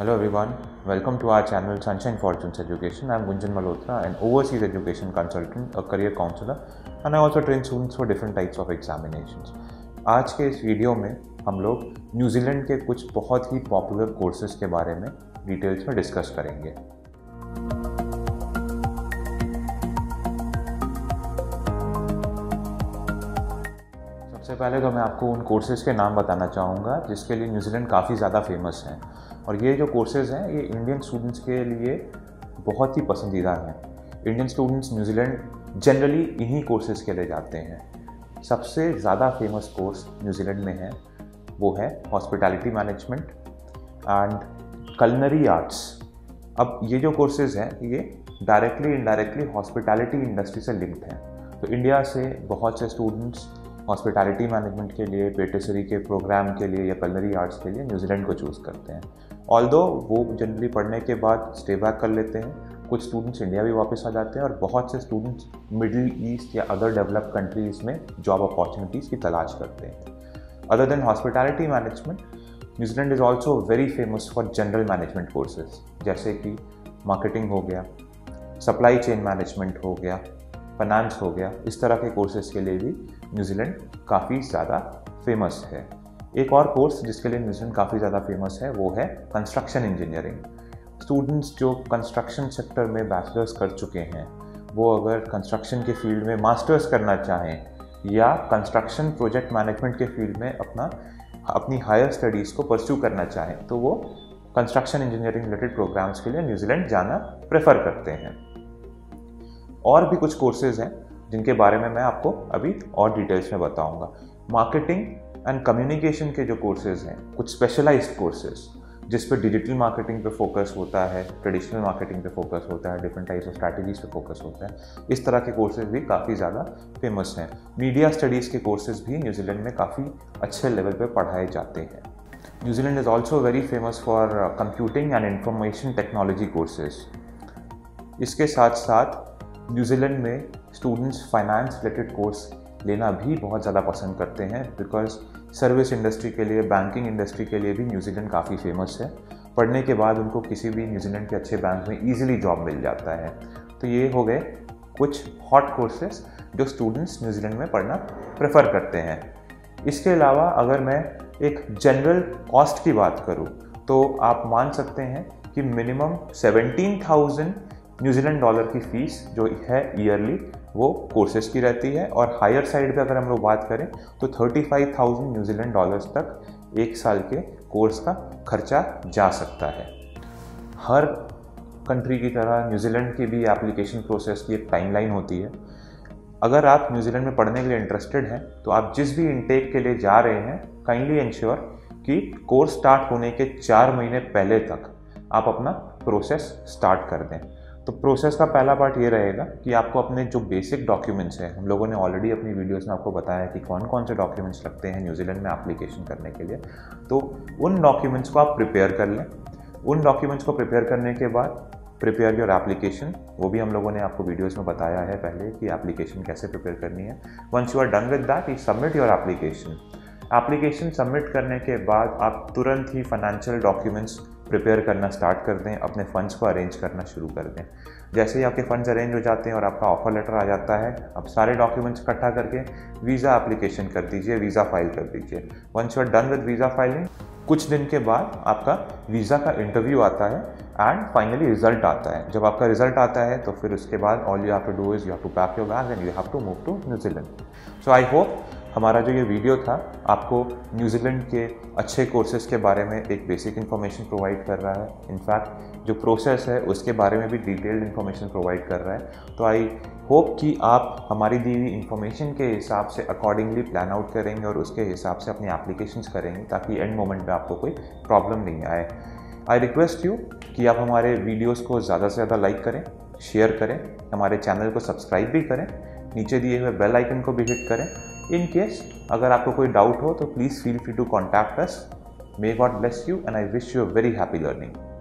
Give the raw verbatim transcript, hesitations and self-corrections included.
Hello everyone, welcome to our channel Sunshine Fortunes Education. I am Gunjan Malhotra, an overseas education consultant, a career counselor, and I also train students for different types of examinations. आज के इस video में हम लोग New Zealand के कुछ बहुत ही popular courses के बारे में डिटेल्स में डिस्कस करेंगे। सबसे पहले तो मैं आपको उन कोर्सेज़ के नाम बताना चाहूँगा जिसके लिए न्यूजीलैंड काफ़ी ज़्यादा फेमस है, और ये जो कोर्सेज़ हैं ये इंडियन स्टूडेंट्स के लिए बहुत ही पसंदीदा हैं। इंडियन स्टूडेंट्स न्यूजीलैंड जनरली इन्हीं कोर्सेज़ के लिए जाते हैं। सबसे ज़्यादा फेमस कोर्स न्यूजीलैंड में है वो है hospitality management and culinary arts. अब ये जो कोर्सेज़ हैं ये डायरेक्टली इनडायरेक्टली हॉस्पिटैलिटी इंडस्ट्री से लिंक्ड हैं। तो इंडिया से बहुत से स्टूडेंट्स हॉस्पिटैलिटी मैनेजमेंट के लिए, पेटिसरी के प्रोग्राम के लिए या कलनरी आर्ट्स के लिए न्यूजीलैंड को चूज़ करते हैं। ऑल्दो वो जनरली पढ़ने के बाद स्टे बैक कर लेते हैं। कुछ स्टूडेंट्स इंडिया भी वापस आ जाते हैं और बहुत से स्टूडेंट्स मिडिल ईस्ट या अदर डेवलप्ड कंट्रीज़ में जॉब अपॉर्चुनिटीज़ की तलाश करते हैं। Other than hospitality management, New Zealand is also very famous for general management courses, जैसे कि मार्केटिंग हो गया, सप्लाई चेन मैनेजमेंट हो गया, फाइनेंस हो गया। इस तरह के कोर्सेज के लिए भी न्यूजीलैंड काफ़ी ज़्यादा फेमस है। एक और कोर्स जिसके लिए न्यूजीलैंड काफ़ी ज़्यादा फेमस है वो है कंस्ट्रक्शन इंजीनियरिंग। स्टूडेंट्स जो कंस्ट्रक्शन सेक्टर में बैचलर्स कर चुके हैं वो अगर कंस्ट्रक्शन के फील्ड में मास्टर्स करना चाहें या कंस्ट्रक्शन प्रोजेक्ट मैनेजमेंट के फील्ड में अपना अपनी हायर स्टडीज़ को परस्यू करना चाहें तो वो कंस्ट्रक्शन इंजीनियरिंग रिलेटेड प्रोग्राम्स के लिए न्यूजीलैंड जाना प्रेफर करते हैं। और भी कुछ कोर्सेज हैं जिनके बारे में मैं आपको अभी और डिटेल्स में बताऊंगा। मार्केटिंग एंड कम्युनिकेशन के जो कोर्सेज हैं, कुछ स्पेशलाइज्ड कोर्सेज जिस पे डिजिटल मार्केटिंग पे फोकस होता है, ट्रेडिशनल मार्केटिंग पे फोकस होता है, डिफरेंट टाइप्स ऑफ स्ट्रैटेजीज पे फोकस होता है, इस तरह के कोर्सेज भी काफ़ी ज़्यादा फेमस हैं। मीडिया स्टडीज़ के कोर्सेज भी न्यूजीलैंड में काफ़ी अच्छे लेवल पे पढ़ाए जाते हैं। New Zealand is also very famous for computing and information technology courses. इसके साथ साथ न्यूजीलैंड में स्टूडेंट्स फाइनेंस रिलेटेड कोर्स लेना भी बहुत ज़्यादा पसंद करते हैं, बिकॉज सर्विस इंडस्ट्री के लिए, बैंकिंग इंडस्ट्री के लिए भी न्यूजीलैंड काफ़ी फेमस है। पढ़ने के बाद उनको किसी भी न्यूजीलैंड के अच्छे बैंक में ईजिली जॉब मिल जाता है। तो ये हो गए कुछ हॉट कोर्सेज जो स्टूडेंट्स न्यूजीलैंड में पढ़ना प्रेफर करते हैं। इसके अलावा अगर मैं एक जनरल कॉस्ट की बात करूँ तो आप मान सकते हैं कि minimum seventeen thousand New Zealand dollar की फ़ीस जो है ईयरली वो कोर्सेज की रहती है, और हायर साइड पे अगर हम लोग बात करें तो thirty five thousand New Zealand dollars तक एक साल के कोर्स का खर्चा जा सकता है। हर कंट्री की तरह न्यूजीलैंड की भी एप्लीकेशन प्रोसेस की एक टाइमलाइन होती है। अगर आप न्यूजीलैंड में पढ़ने के लिए इंटरेस्टेड हैं तो आप जिस भी इनटेक के लिए जा रहे हैं काइंडली इंश्योर कि कोर्स स्टार्ट होने के चार महीने पहले तक आप अपना प्रोसेस स्टार्ट कर दें। तो प्रोसेस का पहला पार्ट ये रहेगा कि आपको अपने जो बेसिक डॉक्यूमेंट्स हैं, हम लोगों ने ऑलरेडी अपनी वीडियोस में आपको बताया कि कौन कौन से डॉक्यूमेंट्स लगते हैं न्यूजीलैंड में एप्लीकेशन करने के लिए, तो उन डॉक्यूमेंट्स को आप प्रिपेयर कर लें। उन डॉक्यूमेंट्स को प्रिपेयर करने के बाद प्रिपेयर योर एप्लीकेशन, वो भी हम लोगों ने आपको वीडियोज़ में बताया है पहले कि एप्लीकेशन कैसे प्रिपेयर करनी है। Once you are done with that, you submit your application. Application submit करने के बाद आप तुरंत ही फाइनेंशियल डॉक्यूमेंट्स प्रिपेयर करना स्टार्ट कर दें, अपने फ़ंड्स को अरेंज करना शुरू कर दें। जैसे ही आपके फ़ंड्स अरेंज हो जाते हैं और आपका ऑफर लेटर आ जाता है, आप सारे डॉक्यूमेंट्स इकट्ठा करके वीज़ा एप्लीकेशन कर दीजिए, वीज़ा फाइल कर दीजिए। Once you are done with visa filing, कुछ दिन के बाद आपका वीज़ा का इंटरव्यू आता है एंड फाइनली रिजल्ट आता है। जब आपका रिजल्ट आता है तो फिर उसके बाद all you have to do is you have to pack your bag and you have to move to New Zealand. So I hope हमारा जो ये वीडियो था आपको न्यूजीलैंड के अच्छे कोर्सेज़ के बारे में एक बेसिक इन्फॉर्मेशन प्रोवाइड कर रहा है। इनफैक्ट जो प्रोसेस है उसके बारे में भी डिटेल्ड इन्फॉर्मेशन प्रोवाइड कर रहा है। तो आई होप कि आप हमारी दी हुई इन्फॉर्मेशन के हिसाब से अकॉर्डिंगली प्लान आउट करेंगे और उसके हिसाब से अपनी एप्लीकेशंस करेंगे ताकि एंड मोमेंट में आपको कोई प्रॉब्लम नहीं आए। आई रिक्वेस्ट यू कि आप हमारे वीडियोज़ को ज़्यादा से ज़्यादा लाइक करें, शेयर करें, हमारे चैनल को सब्सक्राइब भी करें, नीचे दिए हुए बेल आइकन को भी हिट करें। इन केस अगर आपको कोई डाउट हो तो please feel free to contact us. May God bless you and I wish you a very happy learning.